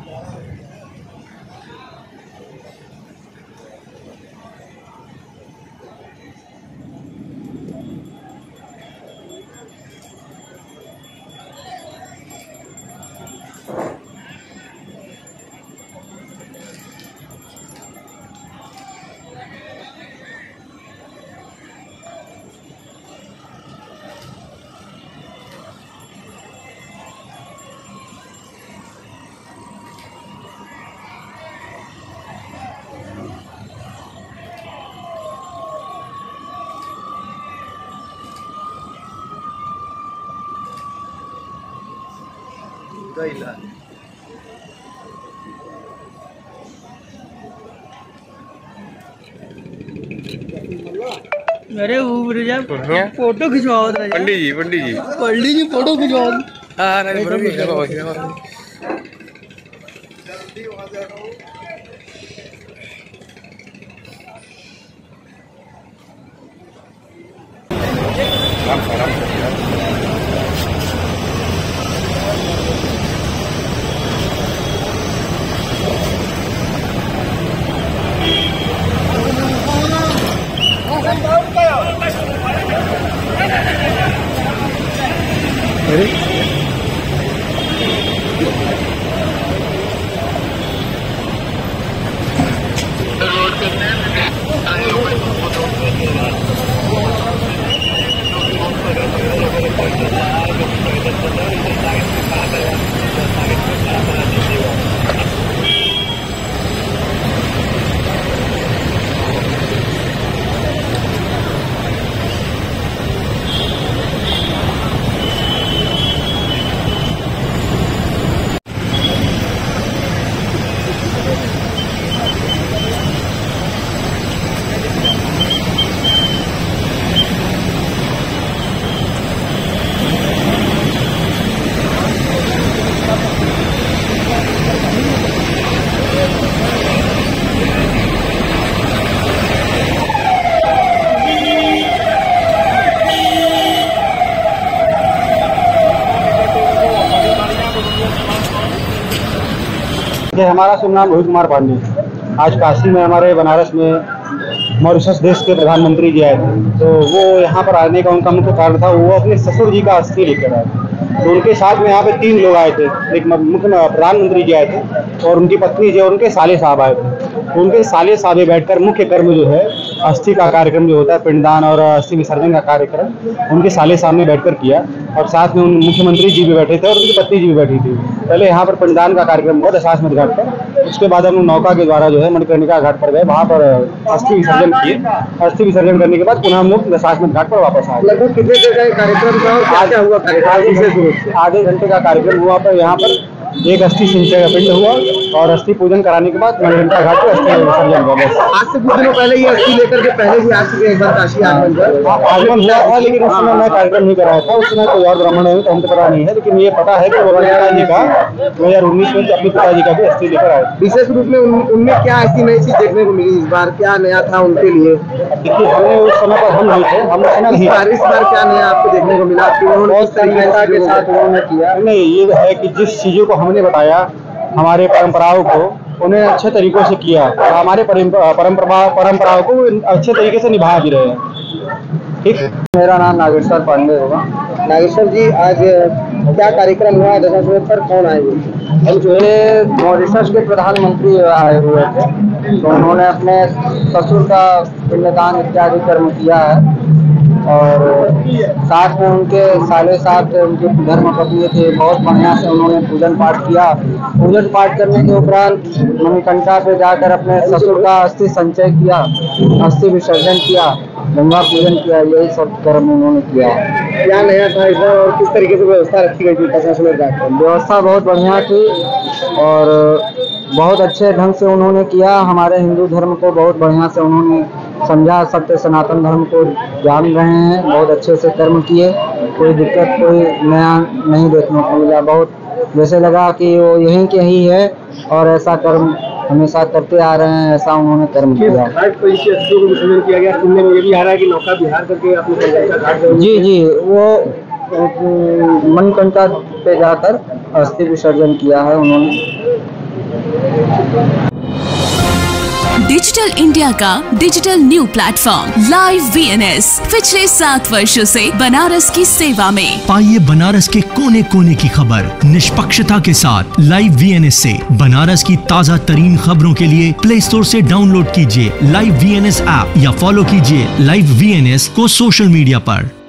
अरे फोटो खिंचवाओ पंडित जी फोटो खिंचवाओ। हमारा शुभ नाम रोहित कुमार पांडे। आज काशी में हमारे बनारस में मॉरिशस देश के प्रधानमंत्री जी आए थे, तो वो यहाँ पर आने का उनका मुख्य कारण था, वो अपने ससुर जी का अस्थि लेकर आए। तो उनके साथ में यहाँ पे 3 लोग आए थे, एक मुख्य प्रधानमंत्री जी आए थे और उनकी पत्नी जी और उनके साले साहब आए थे। तो उनके साले साहब बैठकर मुख्य कर्म जो है अस्थि का कार्यक्रम जो होता है, पिंडदान और अस्थि विसर्जन का कार्यक्रम उनके साले साहब ने बैठकर किया और साथ में मुख्यमंत्री जी भी बैठे थे और उनकी पत्नी जी भी बैठी थी। पहले यहाँ पर पिंडदान का कार्यक्रम हुआ दशाश्वमेध घाट पर, उसके बाद हम नौका के द्वारा जो है मणिकर्णिका घाट पर गए, वहाँ पर अस्थि विसर्जन किए। अस्थि विसर्जन करने के बाद पुनः हम लोग दशाश्वमेध घाट पर वापस आए। लगभग कितने देर का कार्यक्रम था और क्या हुआ? आधे घंटे का कार्यक्रम हुआ पर यहाँ पर एक अस्थि सिंचय का पिंड हुआ और अस्थि पूजन कराने के बाद मणिकर्णिका घाट पर अस्थि विसर्जन हुआ। आज से कुछ दिनों पहले ये अस्थि लेकर के पहले भी आ चुके एक बार काशी आगमन हुआ था, लेकिन उस समय मैं कार्यक्रम नहीं कराया था। उस समय कोई और ब्राह्मण है तो हमको पता नहीं है, लेकिन ये पता है कि वो पिताजी का 2019 में अपने पिताजी का भी अस्थि लेकर आए। विशेष रूप में उनमें क्या ऐसी नई चीज देखने को मिली? इस बार क्या नया था उनके लिए? देखिए, हमने उस समय पर हम नहीं थे, हम इस बार क्या नया आपको देखने को मिला कि उन्होंने बहुत तरीका के साथ उन्होंने किया? नहीं, ये है कि जिस चीजों को हमने बताया हमारे परंपराओं को उन्हें अच्छे तरीकों से किया और हमारे परंपराओं को अच्छे तरीके से निभा भी रहे हैं। ठीक, मेरा नाम नागेश्वर पांडे होगा। नागेश्वर जी, आज क्या कार्यक्रम हुआ दशाश्वमेध पर? कौन आए हुए? जो है मॉरिशस के प्रधानमंत्री आए हुए थे, तो उन्होंने अपने ससुर का पिंडदान इत्यादि कर्म किया है और साथ में उनके साले साहब थे, उनके धर्मपत्नी थे। बहुत बढ़िया से उन्होंने पूजन पाठ किया। पूजन पाठ करने के उपरांत मणिकर्णिका पे जाकर अपने ससुर का अस्थि संचय किया, अस्थि विसर्जन किया, गंगा पूजन किया, यही सब कर्म उन्होंने किया। क्या नया था इसमें और किस तरीके से व्यवस्था रखी गई थी दशाश्वमेध घाट पर? व्यवस्था बहुत बढ़िया थी और बहुत अच्छे ढंग से उन्होंने किया। हमारे हिंदू धर्म को बहुत बढ़िया से उन्होंने समझा, सत्य सनातन धर्म को जान रहे हैं, बहुत अच्छे से कर्म किए। कोई दिक्कत, कोई नया नहीं देखने को मिला। बहुत जैसे लगा कि वो यहीं के ही है और ऐसा कर्म हमेशा करते आ रहे हैं, ऐसा उन्होंने कर्म किया। घाट पर इस अस्थि को विसर्जन किया गया, सुनने में ये भी आ रहा है कि नौका विहार करके अपने घाट। जी, वो मणिकर्णिका पे जाकर अस्थि विसर्जन किया है उन्होंने। डिजिटल इंडिया का digital new platform live VNS पिछले 7 वर्षों से बनारस की सेवा में। पाइए बनारस के कोने कोने की खबर निष्पक्षता के साथ। लाइव VNS से बनारस की ताज़ा तरीन खबरों के लिए प्ले स्टोर से डाउनलोड कीजिए लाइव VNS ऐप या फॉलो कीजिए लाइव VNS को सोशल मीडिया पर।